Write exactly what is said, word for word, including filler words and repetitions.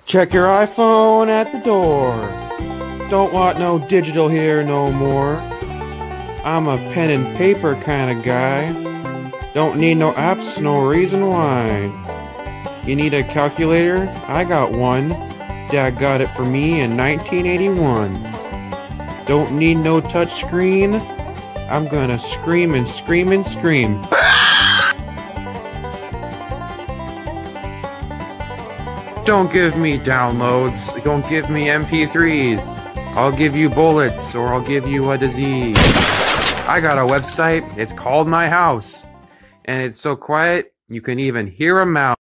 Check your iPhone at the door. Don't want no digital here no more. I'm a pen and paper kind of guy. Don't need no apps, no reason why. You need a calculator? I got one. Dad got it for me in nineteen eighty-one. Don't need no touch screen. I'm gonna scream and scream and scream. Don't give me downloads. Don't give me M P threes. I'll give you bullets, or I'll give you a disease. I got a website. It's called My House. And it's so quiet, you can even hear a mouse.